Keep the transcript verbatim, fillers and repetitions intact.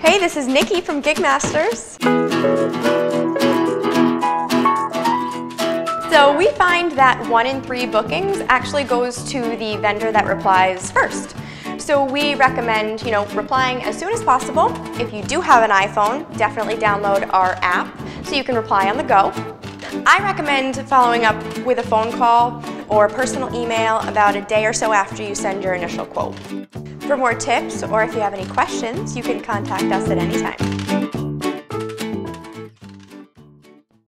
Hey, this is Nikki from Gigmasters. So we find that one in three bookings actually goes to the vendor that replies first. So we recommend, you know, replying as soon as possible. If you do have an iPhone, definitely download our app so you can reply on the go. I recommend following up with a phone call or a personal email about a day or so after you send your initial quote. For more tips, or if you have any questions, you can contact us at any time.